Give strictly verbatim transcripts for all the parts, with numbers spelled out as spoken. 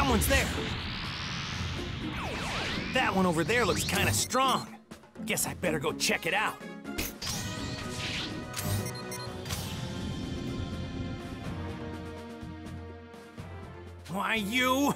Someone's there. That one over there looks kind of strong. Guess I better go check it out. Why, you?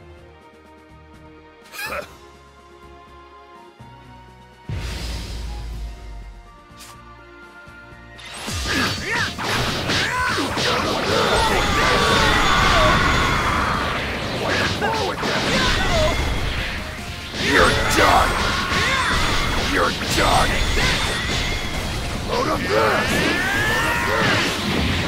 You're done! You're done! Load up this! Load up this!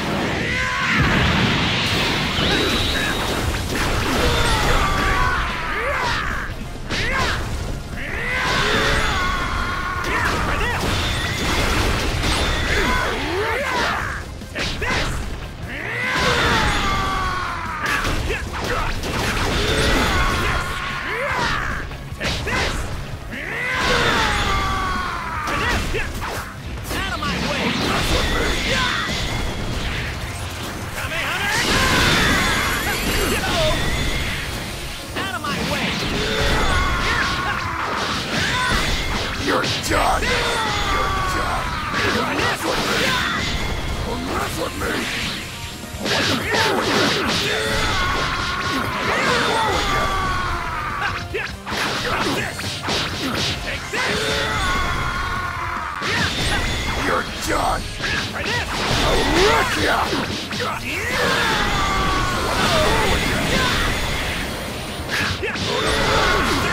You're done! You're done! Don't mess with me! Don't mess with me! I want to go with you! I want to go with you! Take this! You're done! I'll wreck ya! I want to go with you! Load up this!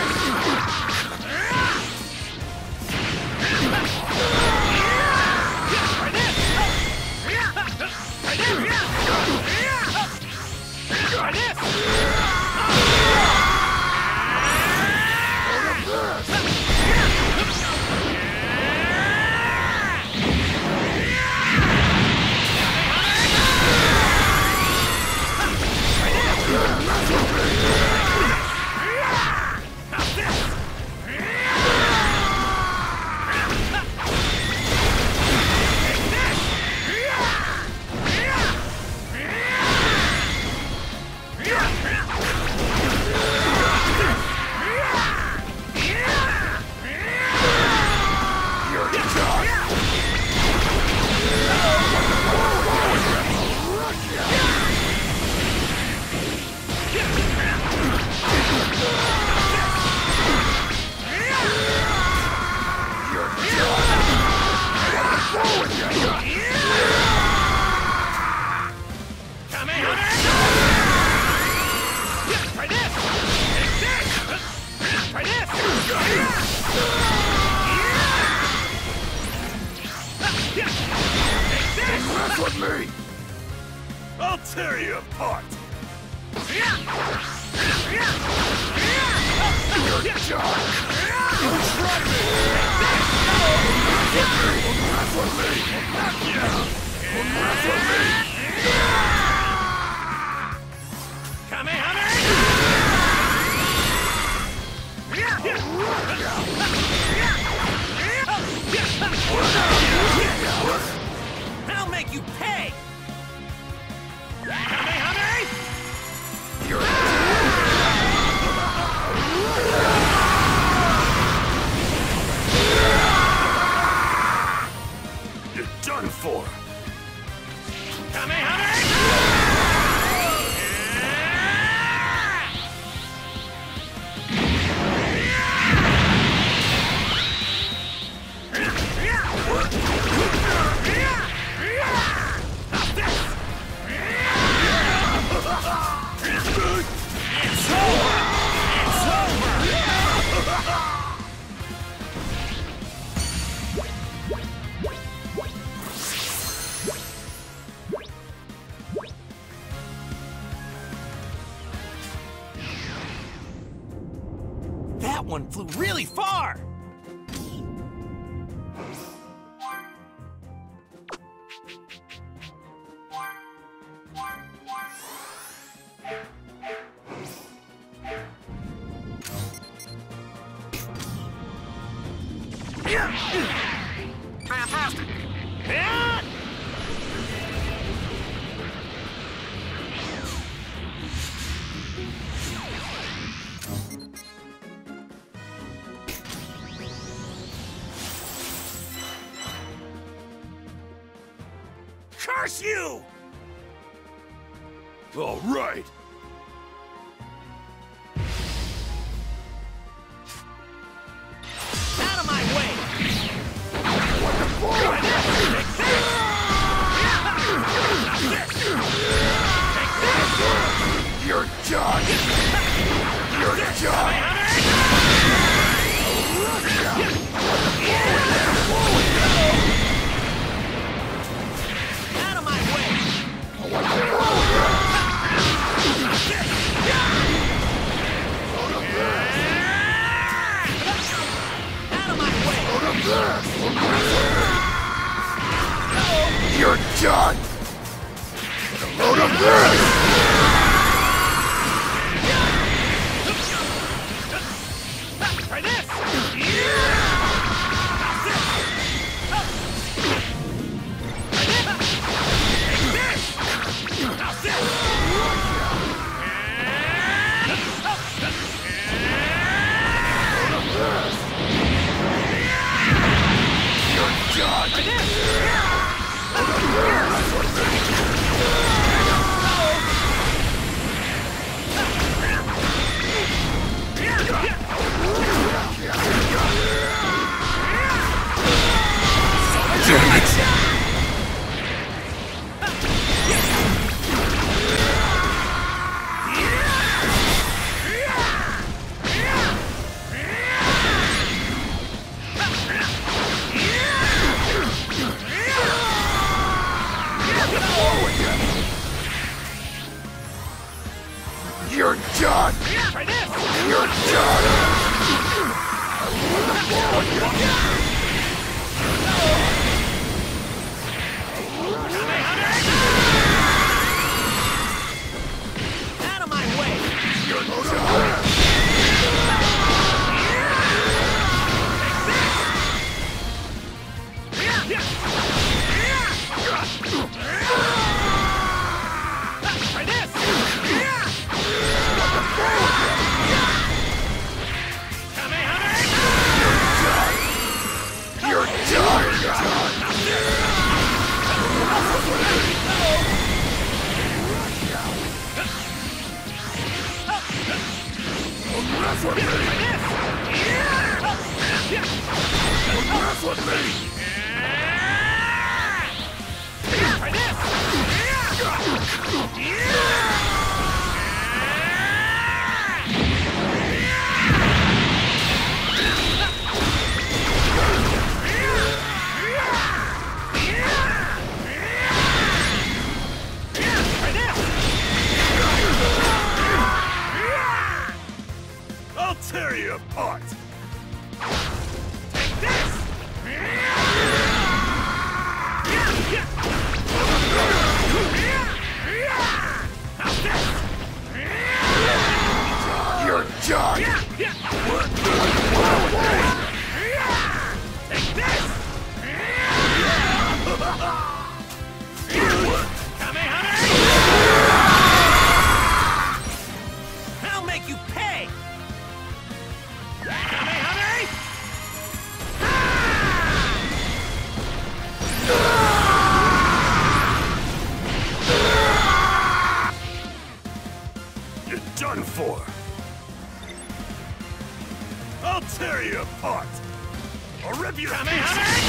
With me! I'll tear you apart! You're done! Don't try me! Don't mess with me! Don't mess with me! I'll make you pay! Kamehameha! You're You're done for! That one flew really far! fantastic! Yeah! Curse you! All right. Out of my way! You're done! You're done! Out of my way! Out of my way! You're done! Load up this! Try this! You're done! Try this! You're done! Out of my way! You're done! Try this! You're done! Don't mess with me! Don't mess with me! Try this! I'll tear you apart! Take this! How's this? You're done! Take this! Kamehameha! I'll make you pay! Kamehameha! You're done for! I'll tear you apart! I'll rip you to pieces!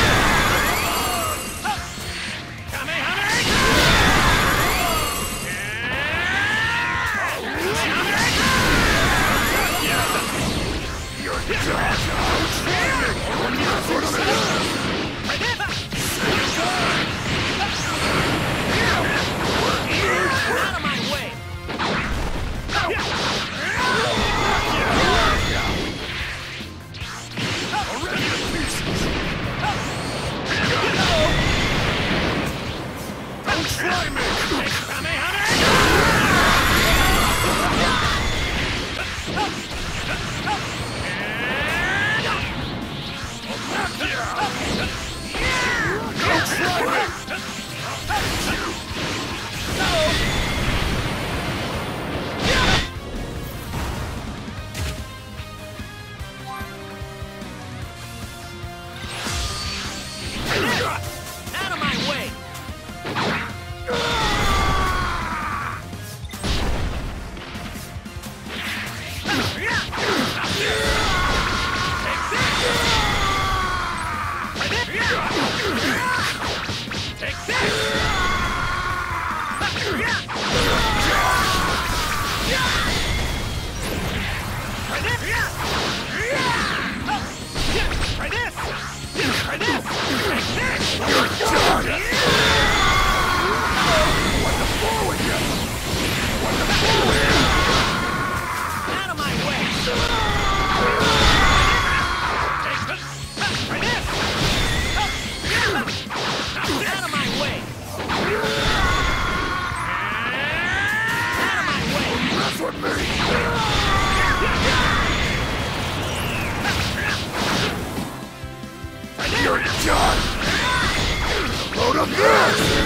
You're done! Out of my way! I'll rip you to pieces! You're done! Load of this!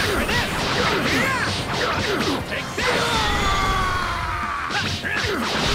Take this!